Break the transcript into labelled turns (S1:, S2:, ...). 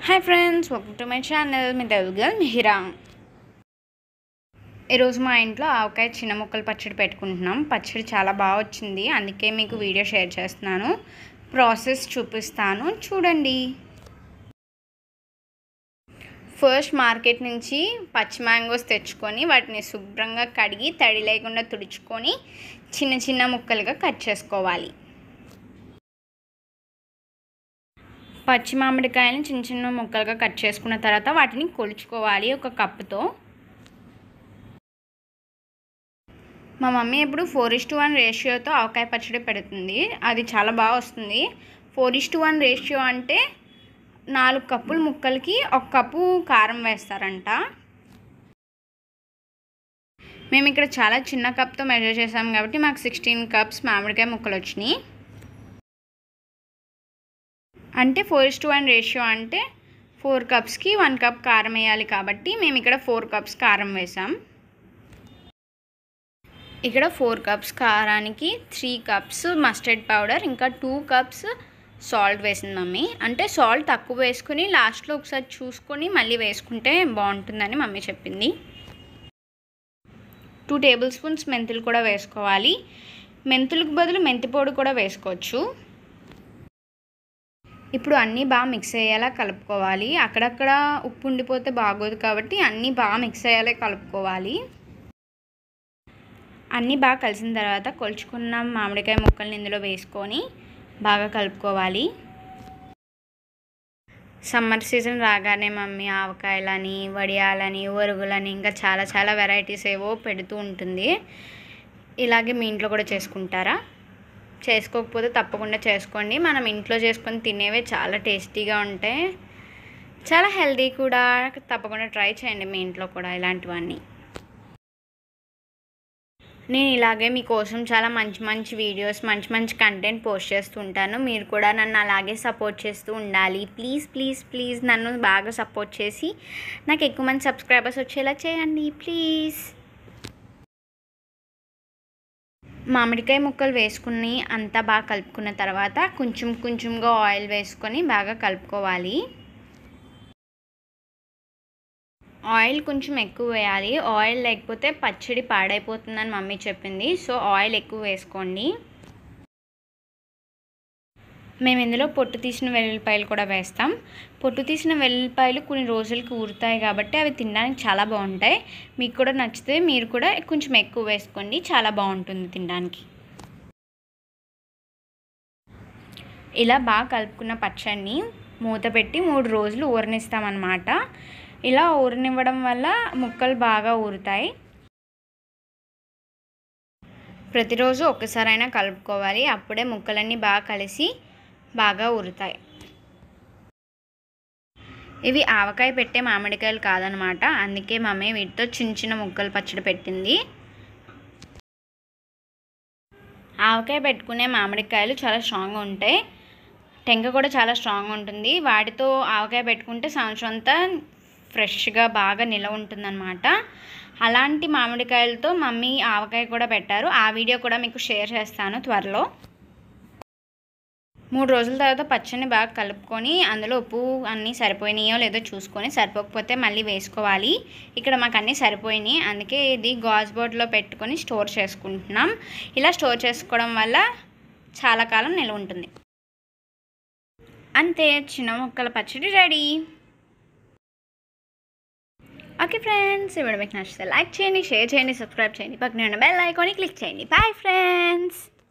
S1: Hi friends, welcome to my channel. మీ Telugu girl Mihira. ఈరోజు మా ఇంట్లో ఆవకాయ చిన్న ముక్కలు పచ్చడి పెట్టుకుంటున్నాం. పచ్చడి చాలా బాగా వచ్చింది, అందుకే మీకు వీడియో షేర్ చేస్తున్నాను. ప్రాసెస్ చూపిస్తాను, చూడండి. ఫస్ట్ మార్కెట్ నుంచి పచ్చి మ్యాంగోస్ తెచ్చుకొని వాటిని శుభ్రంగా కడిగి తడి లేకుండా తుడుచుకొని చిన్న చిన్న ముక్కలుగా కట్ చేసుకోవాలి. పచ్చి మామిడికాయలను చిన్న చిన్న ముక్కలుగా కట్ చేసుకున్న తర్వాత వాటిని కొలుచుకోవాలి ఒక కప్పుతో. మా మమ్మీ ఎప్పుడు 4:1 రేషియోతో ఆవకాయ పచ్చడి పెడుతుంది. అది చాలా బాగా వస్తుంది. 4:1 రేషియో అంటే 4 కప్పుల ముక్కలకి 1 కప్పు కారం వేస్తారంట. మేము ఇక్కడ చాలా చిన్న కప్తో మెజర్ చేసాం కాబట్టి మాకు 16 కప్స్ మామిడికాయ ముక్కలు వచ్చినాయి. అంటే 4:1 రేషియో అంటే 4 కప్స్కి 1 కప్ కారం వేయాలి కాబట్టి మేము ఇక్కడ 4 కప్స్ కారం వేసాం. ఇక్కడ 4 కప్స్ కారానికి 3 కప్స్ మస్టర్డ్ పౌడర్, ఇంకా 2 కప్స్ సాల్ట్ వేసింది మమ్మీ. అంటే సాల్ట్ తక్కువ వేసుకుని లాస్ట్లో ఒకసారి చూసుకొని మళ్ళీ వేసుకుంటే బాగుంటుందని మమ్మీ చెప్పింది. 2 టేబుల్ స్పూన్స్ మెంతులు కూడా వేసుకోవాలి. మెంతులకు బదులు మెంతి పొడి కూడా వేసుకోవచ్చు. ఇప్పుడు అన్నీ బాగా మిక్స్ అయ్యేలా కలుపుకోవాలి. అక్కడక్కడ ఉప్పు ఉండిపోతే బాగోదు కాబట్టి అన్నీ బాగా మిక్స్ అయ్యేలా కలుపుకోవాలి. అన్నీ బాగా కలిసిన తర్వాత కొలుచుకున్న మామిడికాయ ముక్కల్ని ఇందులో వేసుకొని బాగా కలుపుకోవాలి. సమ్మర్ సీజన్ రాగానే మమ్మీ ఆవకాయలని, వడియాలని, ఒరుగులని ఇంకా చాలా చాలా వెరైటీస్ ఏవో పెడుతూ ఉంటుంది. ఇలాగే మీ ఇంట్లో కూడా చేసుకుంటారా? చేసుకోకపోతే తప్పకుండా చేసుకోండి. మనం ఇంట్లో చేసుకొని తినేవే చాలా టేస్టీగా ఉంటాయి, చాలా హెల్తీ కూడా. తప్పకుండా ట్రై చేయండి మీ ఇంట్లో కూడా ఇలాంటివన్నీ. నేను ఇలాగే మీకోసం చాలా మంచి మంచి వీడియోస్, మంచి మంచి కంటెంట్ పోస్ట్ చేస్తూ ఉంటాను. మీరు కూడా నన్ను అలాగే సపోర్ట్ చేస్తూ ఉండాలి. ప్లీజ్ ప్లీజ్ ప్లీజ్ నన్ను బాగా సపోర్ట్ చేసి నాకు ఎక్కువ మంది సబ్స్క్రైబర్స్ వచ్చేలా చేయండి ప్లీజ్. మామిడికాయ ముక్కలు వేసుకుని అంతా బాగా కలుపుకున్న తర్వాత కొంచెం కొంచెంగా ఆయిల్ వేసుకొని బాగా కలుపుకోవాలి. ఆయిల్ కొంచెం ఎక్కువ వేయాలి. ఆయిల్ లేకపోతే పచ్చడి పాడైపోతుందని మమ్మీ చెప్పింది. సో ఆయిల్ ఎక్కువ వేసుకోండి. మేము ఇందులో పొట్టు తీసిన వెల్లుల్లిపాయలు కూడా వేస్తాం. పొట్టు తీసిన వెల్లుల్లిపాయలు కొన్ని రోజులకి ఊరుతాయి కాబట్టి అవి తినడానికి చాలా బాగుంటాయి. మీకు కూడా నచ్చితే మీరు కూడా కొంచెం ఎక్కువ వేసుకోండి, చాలా బాగుంటుంది తినడానికి. ఇలా బాగా కలుపుకున్న పచ్చడిని మూత పెట్టి 3 రోజులు ఊరనిస్తామన్నమాట. ఇలా ఊరనివ్వడం వల్ల ముక్కలు బాగా ఊరుతాయి. ప్రతిరోజు ఒక్కసారైనా కలుపుకోవాలి, అప్పుడే ముక్కలన్నీ బాగా కలిసి బాగా ఊరుతాయి. ఇవి ఆవకాయ పెట్టే మామిడికాయలు కాదనమాట, అందుకే మమ్మీ వీటితో చిన్న చిన్న ముక్కలు పచ్చడి పెట్టింది. ఆవకాయ పెట్టుకునే మామిడికాయలు చాలా స్ట్రాంగ్గా ఉంటాయి, టెంక కూడా చాలా స్ట్రాంగ్ ఉంటుంది. వాటితో ఆవకాయ పెట్టుకుంటే సంవత్సరం అంతా ఫ్రెష్గా బాగా నిలవ ఉంటుందన్నమాట. అలాంటి మామిడికాయలతో మమ్మీ ఆవకాయ కూడా పెట్టారు. ఆ వీడియో కూడా మీకు షేర్ చేస్తాను త్వరలో. 3 రోజుల తర్వాత పచ్చడిని బాగా కలుపుకొని అందులో ఉప్పు అన్నీ సరిపోయినాయో లేదో చూసుకొని, సరిపోకపోతే మళ్ళీ వేసుకోవాలి. ఇక్కడ మాకు అన్నీ సరిపోయినాయి, అందుకే ఇది గాజు బోర్డులో పెట్టుకొని స్టోర్ చేసుకుంటున్నాం. ఇలా స్టోర్ చేసుకోవడం వల్ల చాలా కాలం నిల్వ ఉంటుంది. అంతే, చిన్న ముక్కల పచ్చడి రెడీ. ఓకే ఫ్రెండ్స్, ఈ వీడియో మీకు నచ్చితే లైక్ చేయండి, షేర్ చేయండి, సబ్స్క్రైబ్ చేయండి, పక్కనే ఉన్న బెల్ ఐకాన్ని క్లిక్ చేయండి. Bye friends.